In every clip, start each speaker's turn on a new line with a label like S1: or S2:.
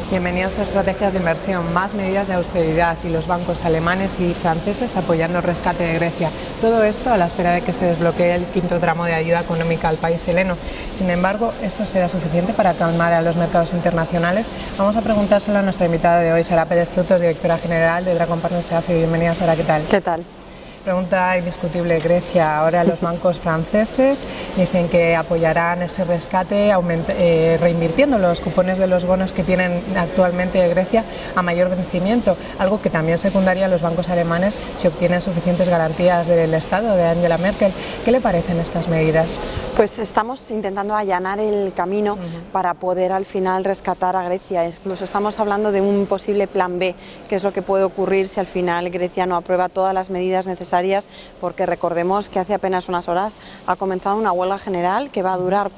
S1: Bienvenidos a Estrategias de Inversión, más medidas de austeridad y los bancos alemanes y franceses apoyando el rescate de Grecia. Todo esto a la espera de que se desbloquee el quinto tramo de ayuda económica al país heleno. Sin embargo, ¿esto será suficiente para calmar a los mercados internacionales? Vamos a preguntárselo a nuestra invitada de hoy, Sara Pérez Frutos, directora general de Dragon Partners AFI. Bienvenida, Sara, ¿qué tal?
S2: ¿Qué tal?
S1: Pregunta indiscutible: Grecia. Ahora los bancos franceses dicen que apoyarán ese rescate reinvirtiendo los cupones de los bonos que tienen actualmente Grecia a mayor vencimiento, algo que también secundaría a los bancos alemanes si obtienen suficientes garantías del Estado de Angela Merkel. ¿Qué le parecen estas medidas?
S2: Pues estamos intentando allanar el camino para poder al final rescatar a Grecia. Incluso estamos hablando de un posible plan B, que es lo que puede ocurrir si al final Grecia no aprueba todas las medidas necesarias, porque recordemos que hace apenas unas horas ha comenzado una huelga general que va a durar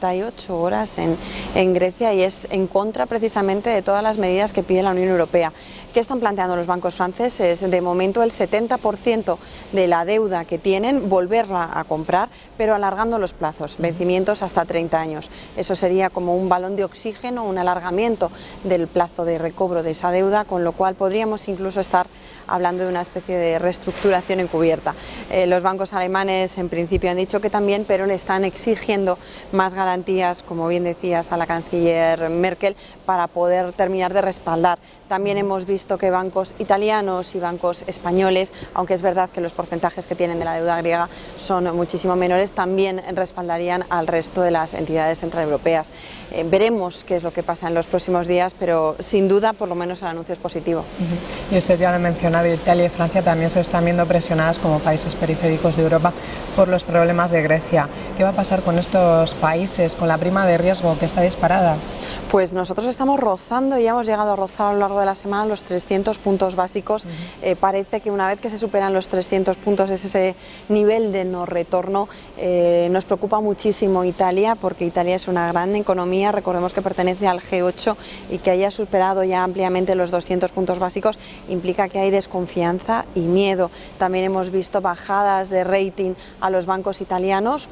S2: 48 horas en Grecia y es en contra precisamente de todas las medidas que pide la Unión Europea. ¿Qué están planteando los bancos franceses? De momento el 70% de la deuda que tienen, volverla a comprar, pero alargando los plazos, vencimientos hasta 30 años. Eso sería como un balón de oxígeno, un alargamiento del plazo de recobro de esa deuda, con lo cual podríamos incluso estar hablando de una especie de reestructuración encubierta. Los bancos alemanes en principio han dicho que también, pero le están exigiendo más garantías, como bien decías, a la canciller Merkel para poder terminar de respaldar. También hemos visto que bancos italianos y bancos españoles, aunque es verdad que los porcentajes que tienen de la deuda griega son muchísimo menores, también respaldarían al resto de las entidades centroeuropeas. Veremos qué es lo que pasa en los próximos días, pero sin duda por lo menos el anuncio es positivo.
S1: Y usted ya lo ha mencionado, Italia y Francia también se están viendo presionadas como países periféricos de Europa por los problemas de Grecia. ¿Qué va a pasar con estos países, con la prima de riesgo que está disparada?
S2: Pues nosotros estamos rozando y ya hemos llegado a rozar a lo largo de la semana los 300 puntos básicos. Parece que una vez que se superan los 300 puntos es ese nivel de no retorno. Nos preocupa muchísimo Italia, porque Italia es una gran economía. Recordemos que pertenece al G8 y que haya superado ya ampliamente los 200 puntos básicos implica que hay desconfianza y miedo. También hemos visto bajadas de rating a los bancos italianos,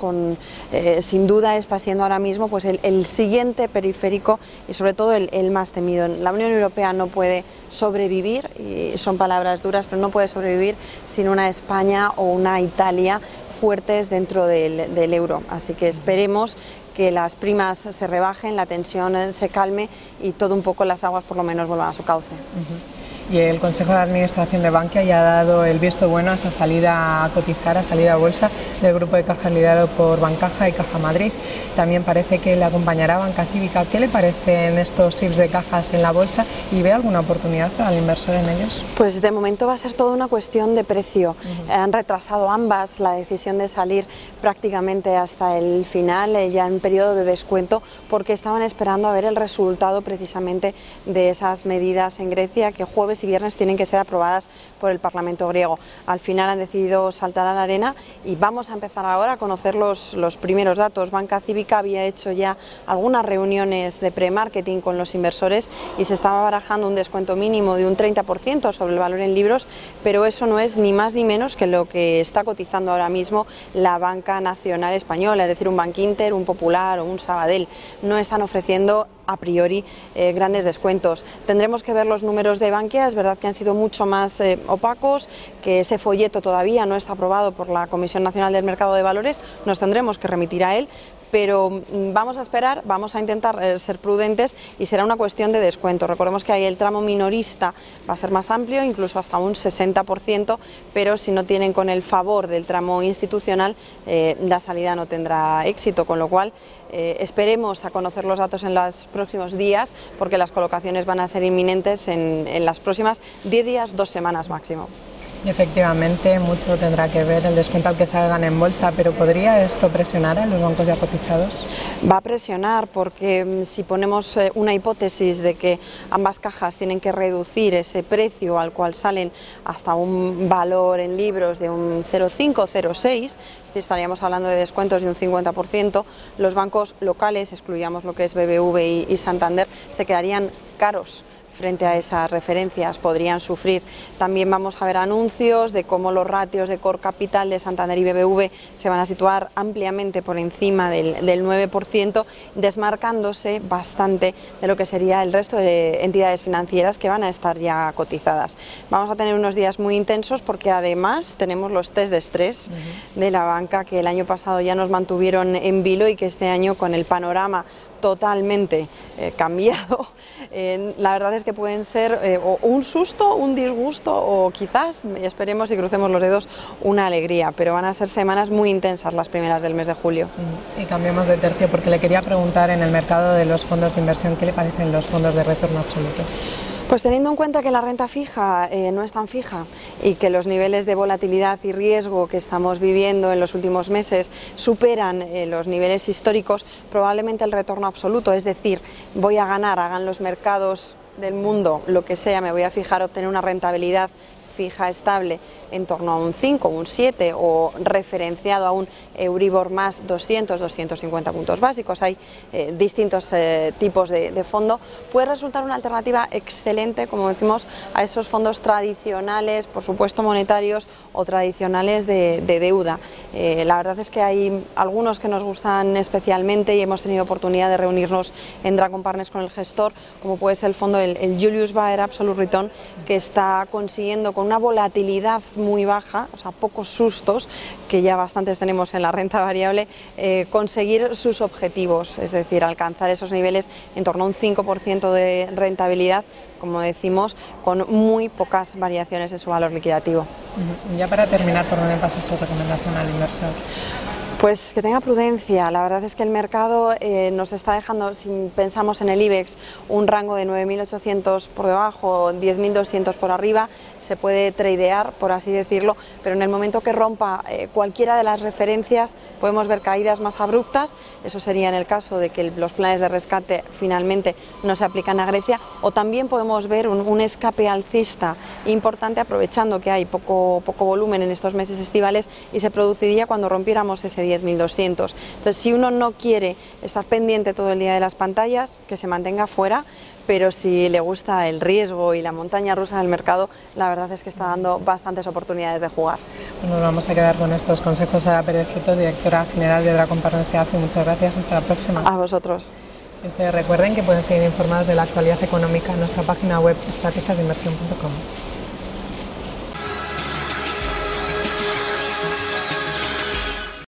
S2: sin duda está siendo ahora mismo pues el siguiente periférico y sobre todo el más temido. La Unión Europea no puede sobrevivir, y son palabras duras, pero no puede sobrevivir sin una España o una Italia fuertes dentro del euro. Así que esperemos que las primas se rebajen, la tensión se calme y todo un poco las aguas por lo menos vuelvan a su cauce.
S1: Y el Consejo de Administración de Bankia ya ha dado el visto bueno a esa salida a cotizar, a salida a bolsa del grupo de cajas liderado por Bancaja y Caja Madrid. También parece que le acompañará Banca Cívica. ¿Qué le parecen estos SIPs de cajas en la bolsa y ve alguna oportunidad para el inversor en ellos?
S2: Pues de momento va a ser toda una cuestión de precio. Han retrasado ambas la decisión de salir prácticamente hasta el final, ya en periodo de descuento, porque estaban esperando a ver el resultado precisamente de esas medidas en Grecia, que jueves y viernes tienen que ser aprobadas por el Parlamento griego. Al final han decidido saltar a la arena y vamos a empezar ahora a conocer los primeros datos. Banca Cívica había hecho ya algunas reuniones de pre-marketing con los inversores y se estaba barajando un descuento mínimo de un 30% sobre el valor en libros, pero eso no es ni más ni menos que lo que está cotizando ahora mismo la banca nacional española, es decir, un Bankinter, un Popular o un Sabadell. No están ofreciendo a priori grandes descuentos. Tendremos que ver los números de Bankia. Es verdad que han sido mucho más opacos, que ese folleto todavía no está aprobado por la Comisión Nacional del Mercado de Valores, nos tendremos que remitir a él, pero vamos a esperar, vamos a intentar ser prudentes y será una cuestión de descuento. Recordemos que ahí el tramo minorista va a ser más amplio, incluso hasta un 60%, pero si no tienen con el favor del tramo institucional, la salida no tendrá éxito, con lo cual esperemos a conocer los datos en los próximos días, porque las colocaciones van a ser inminentes en las próximas 10 días, 2 semanas máximo.
S1: Y efectivamente mucho tendrá que ver el descuento al que salgan en bolsa, pero ¿podría esto presionar a los bancos ya cotizados?
S2: Va a presionar, porque si ponemos una hipótesis de que ambas cajas tienen que reducir ese precio al cual salen hasta un valor en libros de un 0,5 o 0,6, estaríamos hablando de descuentos de un 50%, los bancos locales, excluyamos lo que es BBV y Santander, se quedarían caros frente a esas referencias podrían sufrir. También vamos a ver anuncios de cómo los ratios de core capital de Santander y BBV se van a situar ampliamente por encima del 9%, desmarcándose bastante de lo que sería el resto de entidades financieras que van a estar ya cotizadas. Vamos a tener unos días muy intensos porque además tenemos los test de estrés de la banca que el año pasado ya nos mantuvieron en vilo y que este año, con el panorama totalmente cambiado, la verdad es que pueden ser o un susto, un disgusto o quizás, esperemos y crucemos los dedos, una alegría, pero van a ser semanas muy intensas las primeras del mes de julio.
S1: Y cambiemos de tercio porque le quería preguntar, en el mercado de los fondos de inversión, ¿qué le parecen los fondos de retorno absoluto?
S2: Pues teniendo en cuenta que la renta fija no es tan fija y que los niveles de volatilidad y riesgo que estamos viviendo en los últimos meses superan los niveles históricos, probablemente el retorno absoluto, es decir, voy a ganar, hagan los mercados del mundo lo que sea, me voy a fijar obtener una rentabilidad fija estable en torno a un 5, un 7 o referenciado a un Euribor más 200, 250 puntos básicos. Hay distintos tipos de fondo. Puede resultar una alternativa excelente, como decimos, a esos fondos tradicionales, por supuesto monetarios o tradicionales de deuda. La verdad es que hay algunos que nos gustan especialmente y hemos tenido oportunidad de reunirnos en Dragon Partners con el gestor, como puede ser el fondo, el Julius Baer Absolute Return, que está consiguiendo con una volatilidad muy baja, o sea, pocos sustos, que ya bastantes tenemos en la renta variable, conseguir sus objetivos, es decir, alcanzar esos niveles en torno a un 5% de rentabilidad, como decimos, con muy pocas variaciones en su valor liquidativo.
S1: Ya para terminar, ¿por dónde pasa su recomendación al inversor?
S2: Pues que tenga prudencia. La verdad es que el mercado nos está dejando, si pensamos en el IBEX, un rango de 9.800 por debajo, 10.200 por arriba. Se puede tradear, por así decirlo, pero en el momento que rompa cualquiera de las referencias podemos ver caídas más abruptas. Eso sería en el caso de que los planes de rescate finalmente no se aplican a Grecia, o también podemos ver un escape alcista importante, aprovechando que hay poco volumen en estos meses estivales, y se produciría cuando rompiéramos ese 10.200. Entonces, si uno no quiere estar pendiente todo el día de las pantallas, que se mantenga fuera, pero si le gusta el riesgo y la montaña rusa del mercado, la verdad es que está dando bastantes oportunidades de jugar.
S1: Nos vamos a quedar con estos consejos. Sara Pérez Quito, directora general de Dragon Partners. Muchas gracias, hasta la próxima.
S2: A vosotros.
S1: Ustedes recuerden que pueden seguir informados de la actualidad económica en nuestra página web estrategiasdeinversión.com.